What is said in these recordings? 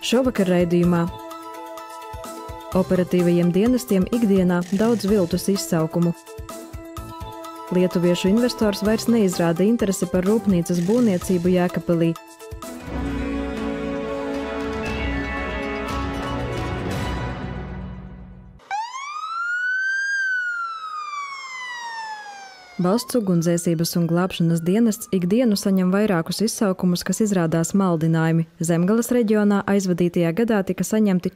Šovakar raidījumā operatīvajiem dienestiem ikdienā daudz viltus izsaukumu. Lietuviešu investors vairs neizrāda interesi par rūpnīcas būvniecību Jēkabpilī. Valsts ugunsdzēsības un glābšanas dienests ikdienu saņem vairākus izsaukumus, kas izrādās maldinājumi. Zemgales reģionā aizvadītajā gadā tika saņemti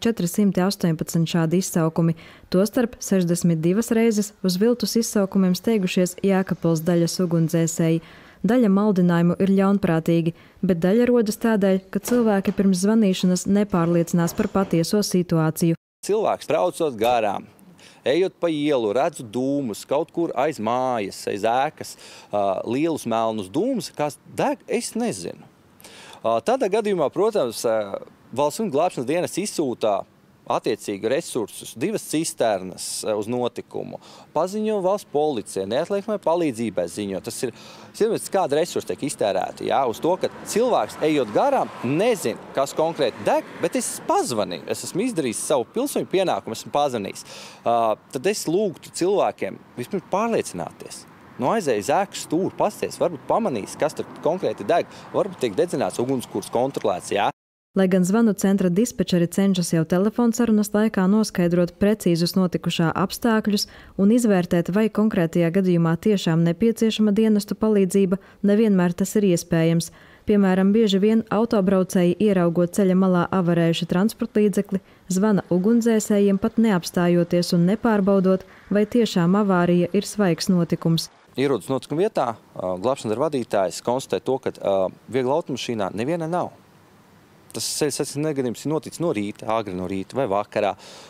418 šādi izsaukumi, tostarp 62 reizes uz viltus izsaukumiem steigušies Jēkabpils daļas ugunsdzēsēji. Daļa maldinājumu ir ļaunprātīgi, bet daļa rodas tādēļ, ka cilvēki pirms zvanīšanas nepārliecinās par patieso situāciju. Cilvēks braucot garām, ejot pa ielu, redzu dūmus, kaut kur aiz mājas, aiz ēkas, lielus melnus dūmus, kas deg, es nezinu. Tādā gadījumā, protams, valsts un glābšanas dienas izsūtā attiecīgi resursus, 2 cisternas uz notikumu, paziņo valsts policija, neatliekamai palīdzībai ziņo. Tas ir, kāda resursa tiek iztērēta, uz to, ka cilvēks, ejot garām, nezina, kas konkrēti deg, bet es pazvanīju, es esmu izdarījis savu pilsoņu pienākumu, esmu pazvanījis. Tad es lūgtu cilvēkiem vispirms pārliecināties. Aizēja uz ēkas stūri, pasties, varbūt pamanīs, kas tur konkrēti deg, varbūt tiek dedzināts ugunskurs kontrolēts, Lai gan zvanu centra dispečeri cenšas jau telefonsarunas laikā noskaidrot precīzus notikušā apstākļus un izvērtēt, vai konkrētajā gadījumā tiešām nepieciešama dienestu palīdzība, nevienmēr tas ir iespējams. Piemēram, bieži vien autobraucēji, ieraugot ceļa malā avarējušu transportlīdzekli, zvana ugunsdzēsējiem pat neapstājoties un nepārbaudot, vai tiešām avārija ir svaigs notikums. Ierodas notikuma vietā, glābšanas vadītājs konstatē to, ka viegla automašīnā neviena nav. Tas ceļa satiksmes negadījums ir noticis no rīta, agri no rīta vai vakarā.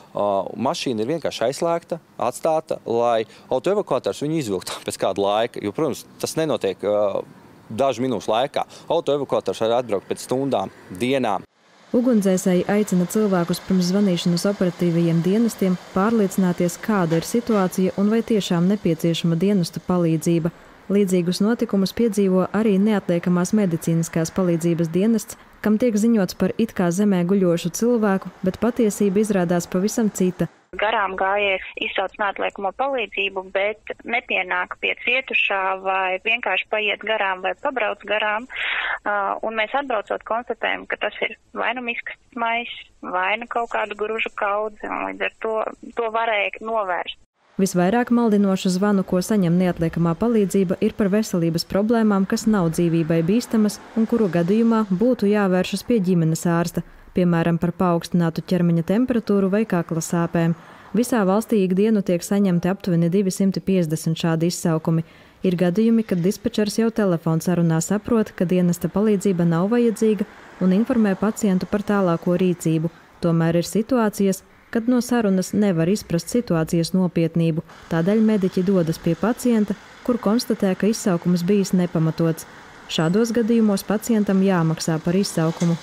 Mašīna ir vienkārši aizslēgta, atstāta, lai autoevakuators viņu izvilktu pēc kāda laika. Jo, protams, tas nenotiek dažu minūšu laikā. Autoevakuators var atbraukt pēc stundām, dienām. Ugunsdzēsēji aicina cilvēkus pirms zvanīšanas operatīvajiem dienestiem pārliecināties, kāda ir situācija un vai tiešām nepieciešama dienestu palīdzība. Līdzīgus notikumus piedzīvo arī neatliekamās medicīniskās palīdzības dienests, kam tiek ziņots par it kā zemē guļošu cilvēku, bet patiesība izrādās pavisam cita. Garām gājējs izsauc neatliekamo palīdzību, bet nepienāk pie cietušā vai vienkārši paiet garām vai pabrauc garām. Un mēs atbraucot konstatējam, ka tas ir vai nu miskastes maiss, vai nu kaut kāda gružu kaudze, un līdz ar to varēja novērst. Visvairāk maldinošu zvanu, ko saņem neatliekamā palīdzība, ir par veselības problēmām, kas nav dzīvībai bīstamas un kuru gadījumā būtu jāvēršas pie ģimenes ārsta, piemēram, par paaugstinātu ķermeņa temperatūru vai kakla sāpēm. Visā valstī ikdienu tiek saņemti aptuveni 250 šādi izsaukumi. Ir gadījumi, kad dispečers jau telefonsarunā saprot, ka dienesta palīdzība nav vajadzīga un informē pacientu par tālāko rīcību. Tomēr ir situācijas, kad no sarunas nevar izprast situācijas nopietnību, tādēļ mediķi dodas pie pacienta, kur konstatē, ka izsaukums bijis nepamatots. Šādos gadījumos pacientam jāmaksā par izsaukumu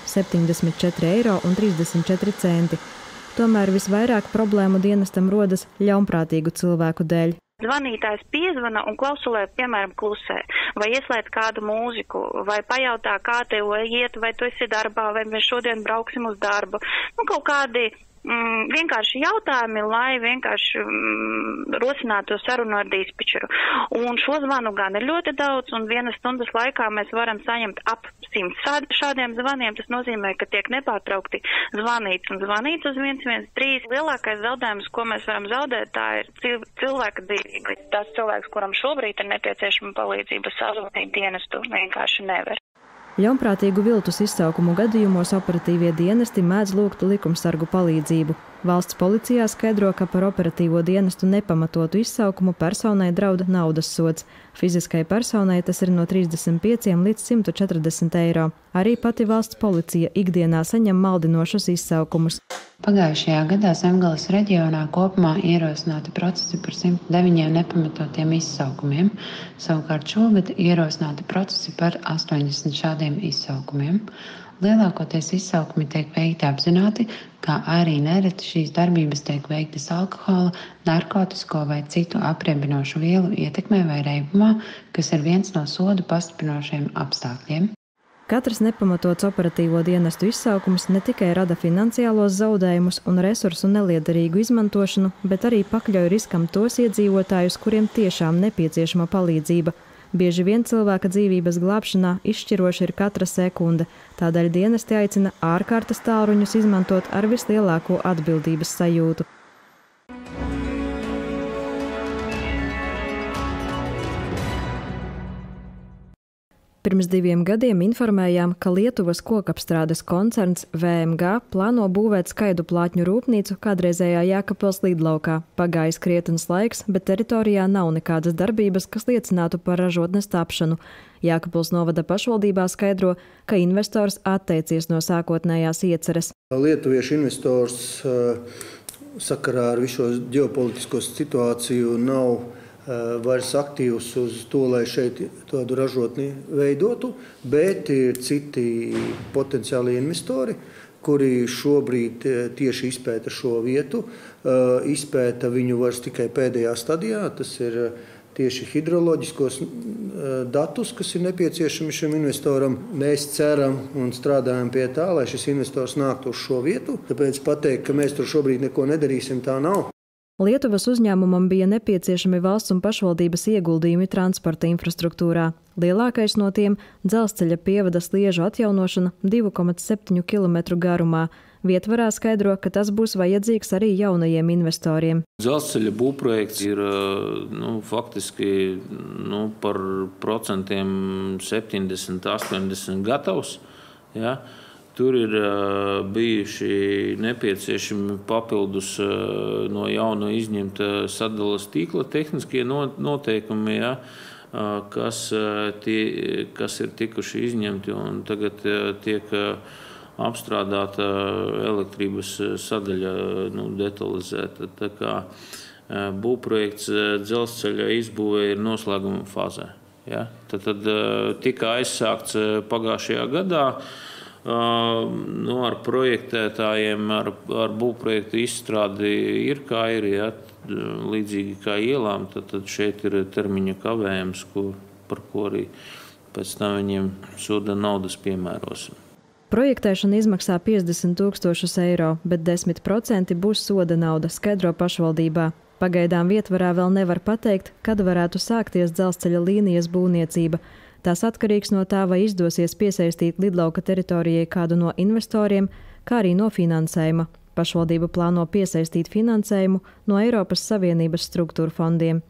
74,34 €. Tomēr visvairāk problēmu dienestam rodas ļaunprātīgu cilvēku dēļ. Zvanītājs piezvana un klausulē, piemēram, klusē, vai ieslēdz kādu mūziku, vai pajautā, kā tev iet, vai tu esi darbā, vai mēs šodien brauksim uz darbu. Kaut kādi vienkārši jautājumi, lai vienkārši rosinātu sarunu ar dispečeru. Un šo zvanu gan ir ļoti daudz, un 1 stundas laikā mēs varam saņemt ap 100 šādiem zvaniem. Tas nozīmē, ka tiek nepārtraukti zvanīts uz 113. Lielākais zaudējums, ko mēs varam zaudēt, tā ir cilvēka dzīvība. Tas cilvēks, kuram šobrīd ir nepieciešama palīdzība, sazvanīt dienestu vienkārši nevar. Ļaunprātīgu viltus izsaukumu gadījumos operatīvie dienesti mēdz lūgt likumsargu palīdzību. Valsts policijā skaidro, ka par operatīvo dienestu nepamatotu izsaukumu personai draud naudas sods. Fiziskai personai tas ir no 35 līdz 140 €. Arī pati valsts policija ikdienā saņem maldinošus izsaukumus. Pagājušajā gadā Zemgales reģionā kopumā ierosināti procesi par 109 nepamatotiem izsaukumiem. Savukārt šogad ierosināti procesi par 80 šādiem izsaukumiem. Lielākoties izsaukumi tiek veikti apzināti, kā arī nereti šīs darbības tiek veiktas alkohola, narkotisko vai citu apriebinošu vielu ietekmē vai reibumā, kas ir viens no sodu pastiprinošiem apstākļiem. Katrs nepamatots operatīvo dienestu izsaukums ne tikai rada finansiālos zaudējumus un resursu neliederīgu izmantošanu, bet arī pakļauj riskam tos iedzīvotājus, kuriem tiešām nepieciešama palīdzība. Bieži vien cilvēka dzīvības glābšanā izšķiroša ir katra sekunde, tādēļ dienesti aicina ārkārtas tālruņus izmantot ar vislielāko atbildības sajūtu. Pirms 2 gadiem informējām, ka Lietuvas kokapstrādes koncerns VMG plāno būvēt skaidu plātņu rūpnīcu kādreizējā Jēkabpils lidlaukā. Pagājis krietns laiks, bet teritorijā nav nekādas darbības, kas liecinātu par ražotnes tapšanu. Jēkabpils novada pašvaldībā skaidro, ka investors atteicies no sākotnējās ieceres. Lietuviešu investors sakarā ar visu ģeopolitisko situāciju nav vairs aktīvs uz to, lai šeit tādu ražotni veidotu, bet ir citi potenciāli investori, kuri šobrīd tieši izpēta šo vietu. Izpēta viņu vairs tikai pēdējā stadijā, tas ir tieši hidroloģiskos datus, kas ir nepieciešami šim investoram. Mēs ceram un strādājam pie tā, lai šis investors nāktu uz šo vietu. Tāpēc pateikt, ka mēs tur šobrīd neko nedarīsim, tā nav. Lietuvas uzņēmumam bija nepieciešami valsts un pašvaldības ieguldījumi transporta infrastruktūrā. Lielākais no tiem – dzelzceļa pievada sliežu atjaunošana 2,7 km garumā. Vietvarā skaidro, ka tas būs vajadzīgs arī jaunajiem investoriem. Dzelzceļa būvprojekts ir faktiski par procentiem 70–80 gatavs. Ja? Tur ir bijuši nepieciešami papildus no jauna izņemta sadalas tīkla tehniskie noteikumi, ja, kas ir tikuši izņemti un tagad tiek apstrādāta elektrības sadaļa detalizēta. Tā kā būvprojekts dzelzceļa izbūvē ir noslēguma fāzē. Ja. Tad tika aizsākts pagājušajā gadā. Ar projektētājiem, ar būvprojektu izstrādi ir kā ir, ja, līdzīgi kā ielām, tad šeit ir termiņa kavējums, par ko arī pēc tam viņiem soda naudas piemērosim. Projektēšana izmaksā 50 000 eiro, bet 10% būs soda nauda, skaidro pašvaldībā. Pagaidām vietvarā vēl nevar pateikt, kad varētu sākties dzelzceļa līnijas būvniecība. Tas atkarīgs no tā, vai izdosies piesaistīt lidlauka teritorijai kādu no investoriem, kā arī no finansējuma. Pašvaldība plāno piesaistīt finansējumu no Eiropas Savienības struktūra fondiem.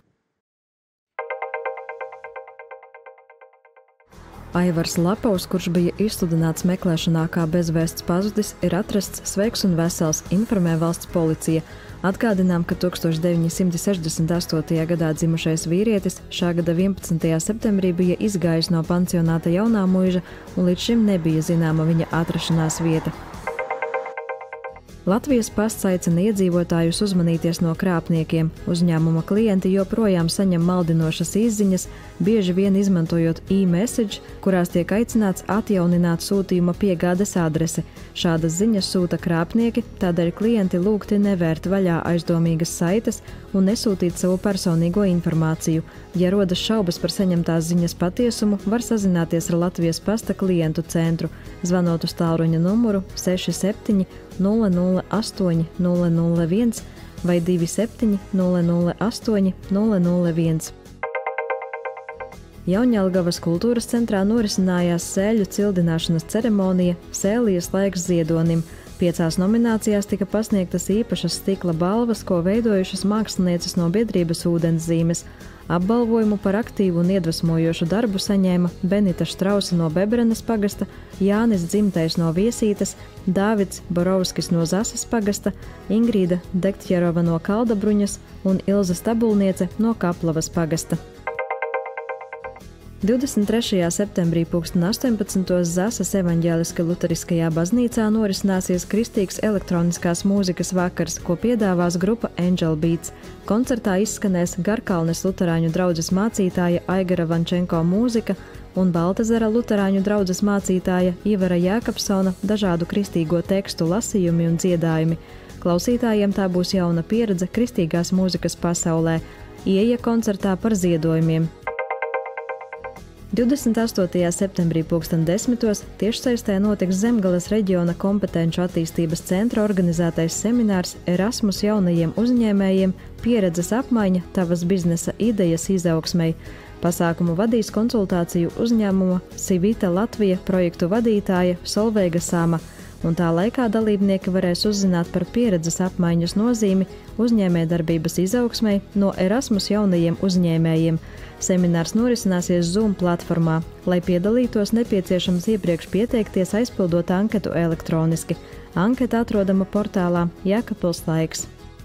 Aivars Lapavs, kurš bija izsludināts meklēšanā kā bezvēsts pazudis, ir atrasts sveiks un vesels, informē valsts policija. Atgādinām, ka 1968. gadā dzimušais vīrietis šā gada 11. septembrī bija izgājis no pansionāta Jaunā Muiža un līdz šim nebija zināma viņa atrašanās vieta. Latvijas pasts aicina iedzīvotājus uzmanīties no krāpniekiem. Uzņēmuma klienti joprojām saņem maldinošas izziņas, bieži vien izmantojot e-message, kurās tiek aicināts atjaunināt sūtījuma piegādes adresi. Šādas ziņas sūta krāpnieki, tādēļ klienti lūgti nevērt vaļā aizdomīgas saites un nesūtīt savu personīgo informāciju. Ja rodas šaubas par saņemtās ziņas patiesumu, var sazināties ar Latvijas pasta klientu centru, zvanot uz tālruņa numuru 67 008 001 vai 27 008 001. Jaunjelgavas kultūras centrā norisinājās sēļu cildināšanas ceremonija Sēlijas laiks ziedonim. 5 nominācijās tika pasniegtas īpašas stikla balvas, ko veidojušas mākslinieces no biedrības Ūdenszīmes. Apbalvojumu par aktīvu un iedvesmojošu darbu saņēma Benita Štrausa no Bebrenes pagasta, Jānis Dzimtais no Viesītes, Dāvids Borovskis no Zasas pagasta, Ingrīda Dektjerova no Kaldabruņas un Ilza Stabulniece no Kaplavas pagasta. 23. septembrī 18. Zasas evaņģēliska luteriskajā baznīcā norisināsies kristīgs elektroniskās mūzikas vakars, ko piedāvās grupa Angel Beats. Koncertā izskanēs Garkalnes luterāņu draudzes mācītāja Aigara Vančenko mūzika un Baltazara luterāņu draudzes mācītāja Ivara Jēkabsona dažādu kristīgo tekstu lasījumi un dziedājumi. Klausītājiem tā būs jauna pieredze kristīgās mūzikas pasaulē. Ieeja koncertā par ziedojumiem. 28. septembrī 10:00 tiešsaistē notiks Zemgales reģiona kompetenču attīstības centra organizētais seminārs Erasmus jaunajiem uzņēmējiem pieredzes apmaiņa tavas biznesa idejas izaugsmei. Pasākumu vadīs konsultāciju uzņēmuma Civita Latvija projektu vadītāja Solveiga Sama, un tā laikā dalībnieki varēs uzzināt par pieredzes apmaiņas nozīmi uzņēmējdarbības izaugsmei no Erasmus jaunajiem uzņēmējiem. Seminārs norisināsies Zoom platformā. Lai piedalītos, nepieciešams iepriekš pieteikties, aizpildot anketu elektroniski. Anketa atrodama portālā Jēkabpils laiks.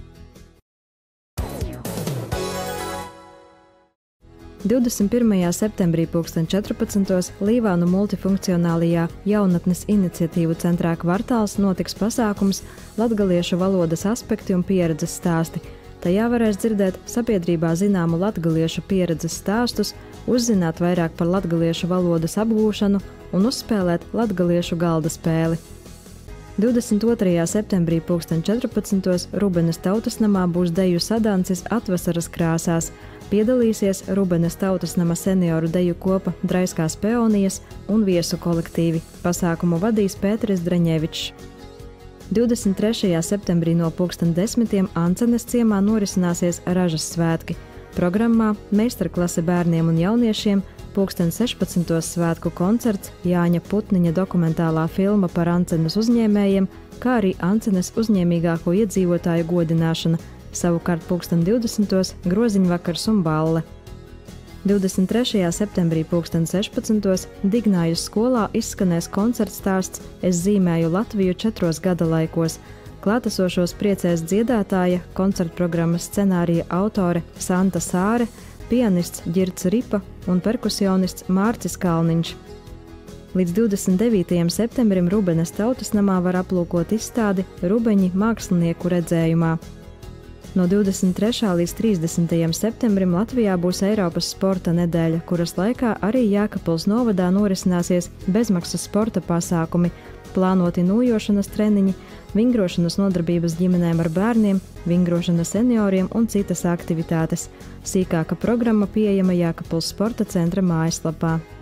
– 21. septembrī 14:00 Līvānu multifunkcionālajā jaunatnes iniciatīvu centrā Kvartāls notiks pasākums latgaliešu valodas aspekti un pieredzes stāsti. Tajā varēs dzirdēt sabiedrībā zināmu latgaliešu pieredzes stāstus, uzzināt vairāk par latgaliešu valodas apgūšanu un uzspēlēt latgaliešu galda spēli. 22. septembrī 14:00 Rubenes tautas namā būs deju sadancis Atvasaras krāsās. Piedalīsies Rubenes tautas nama senioru deju kopa Draiskās peonijas un viesu kolektīvi. Pasākumu vadīs Pēteris Dreņevičs. 23. septembrī no 10:00 Ancenes ciemā norisināsies Ražas svētki. Programmā meistarklase bērniem un jauniešiem, 16:00 svētku koncerts, Jāņa Putniņa dokumentālā filma par Ancenes uzņēmējiem, kā arī Ancenes uzņēmīgāko iedzīvotāju godināšana, savukārt 20:00 groziņvakars un balle. 23. septembrī 16:00 Dignājas skolā izskanēs koncerts stāsts Es zīmēju Latviju 4 gada laikos. Klātesošos priecēs dziedātāja, koncertprogrammas scenārija autore Santa Sāre, pianists Ģirds Ripa un perkusionists Mārcis Kalniņš. Līdz 29. septembrim Rubenes tautas namā var aplūkot izstādi Rubeņi mākslinieku redzējumā. No 23. līdz 30. septembrim Latvijā būs Eiropas sporta nedēļa, kuras laikā arī Jēkabpils novadā norisināsies bezmaksas sporta pasākumi, plānoti nūjošanas treniņi, vingrošanas nodarbības ģimenēm ar bērniem, vingrošana senioriem un citas aktivitātes. Sīkāka programma pieejama Jēkabpils sporta centra mājaslapā.